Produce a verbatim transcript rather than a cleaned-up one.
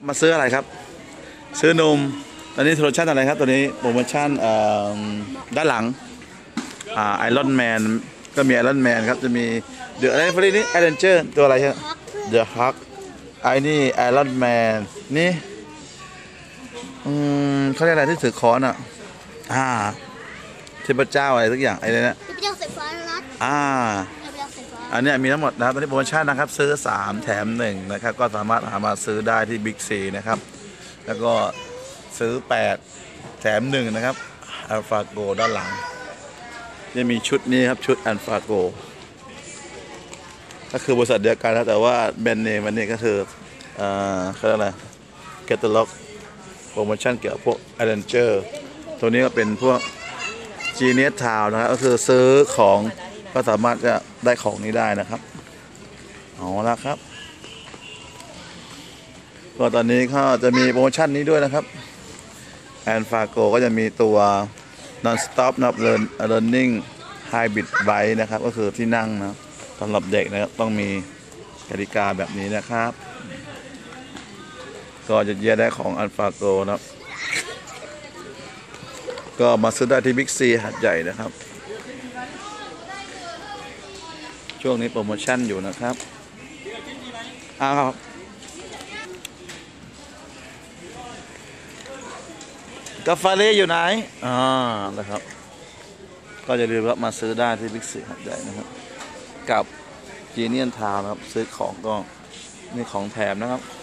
มาซื้ออะไรครับซื้อนมตอนนี้โปรโมชั่นอะไรครับตัวนี้โปรโมชั่นด้านหลังอ่าไอรอนแมนก็มีไอรอนแมนครับจะมีเดอะอะไรพวกนี้ไอเรนเจอร์ตัวอะไรครับเดอะฮักไอ้นี่ไอรอนแมนนี่อืมเขาเรียกอะไรที่ถือค้อนอ่ะอ่าเทพเจ้าอะไรทุกอย่างไอ้นี่นะเทพเจ้าสายฟ้ารัดอ่าเทพเจ้าสายฟ้าอันนี้มีทั้งหมดนะครับตอนนี้โปรโมชั่นนะครับซื้อสามแถมหนึ่งนะครับก็สามารถหามาซื้อได้ที่บิ๊กซีนะครับแล้วก็ซื้อแปดแถมหนึ่งนะครับอัลฟาโกด้านหลังจะมีชุดนี้ครับชุดอัลฟาโกก็คือบริษัทเดียวกันนะแต่ว่าแบรนด์เนมมันนี่ก็คืออ่าเขาเรียกอะไรแคตตาล็อกโปรโมชั่นเกี่ยวกับพวกอเดนเจอร์ตัวนี้ก็เป็นพวกจีเนียสทาวนะครับก็คือซื้อของก็สามารถจะได้ของนี้ได้นะครับเอาละครับก็ตอนนี้เขาจะมีโปรโมชั่นนี้ด้วยนะครับแอนฟาโกก็จะมีตัว non stop นะครับ learning hybrid bike นะครับก็คือที่นั่งนะสำหรับเด็กนะครับต้องมีกติกาแบบนี้นะครับก็จะเยี่ยได้ของอันฟาโกนะครับก็มาซื้อได้ที่บิ๊กซีหัดใหญ่นะครับช่วงนี้โปรโมชั่นอยู่นะครับอ้าวกาแฟเล่อยู่ไหนอ่านะครับก็จะลืมว่ามาซื้อได้ที่บิ๊กซีหัดใหญ่นะครับกับจีเนียนทาวน์นะครับซื้อของก็นี่ของแถมนะครับข